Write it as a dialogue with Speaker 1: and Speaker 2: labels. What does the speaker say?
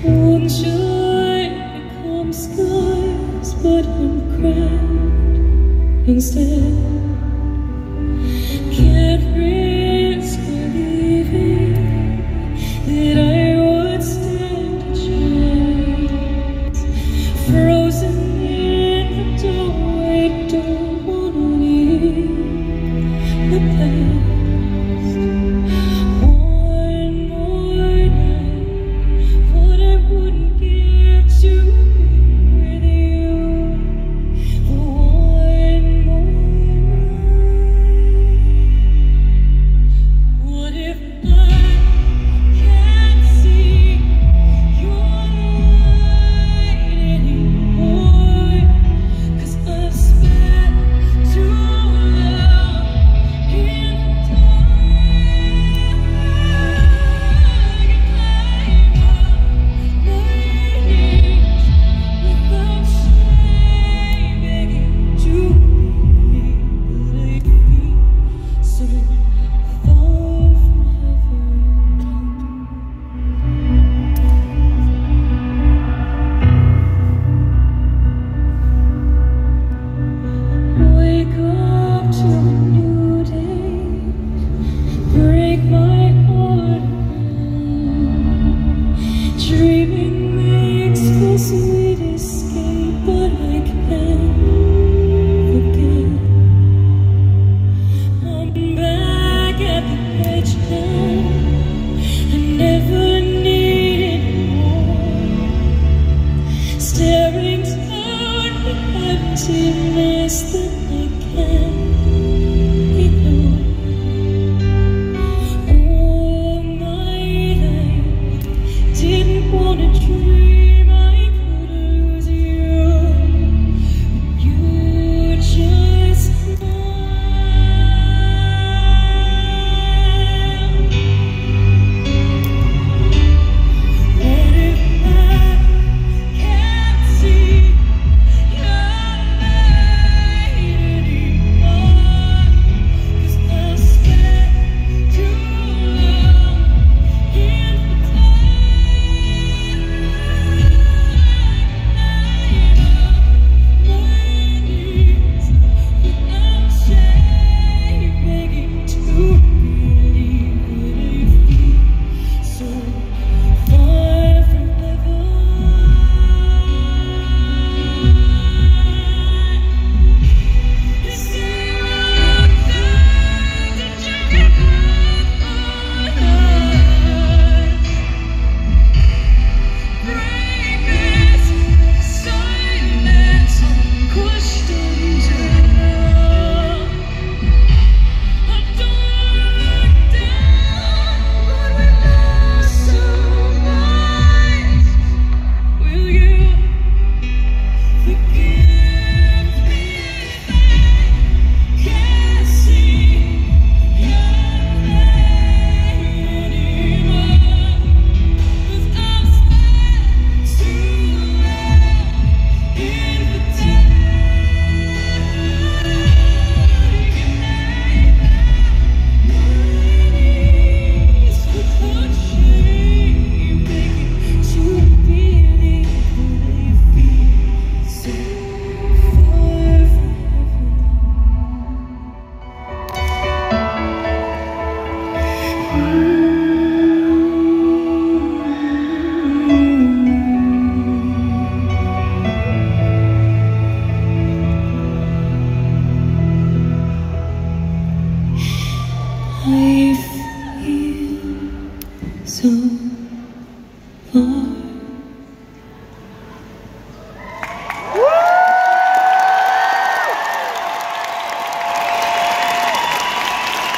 Speaker 1: Moonshine becomes skies, but I'm cracked instead. Can't risk believing that I would stand a chance. Frozen in the doorway, don't wanna leave the past. Emptiness that I can't ignore. All my life, didn't wanna dream I could lose you. You just smile. What if I can't see I feel so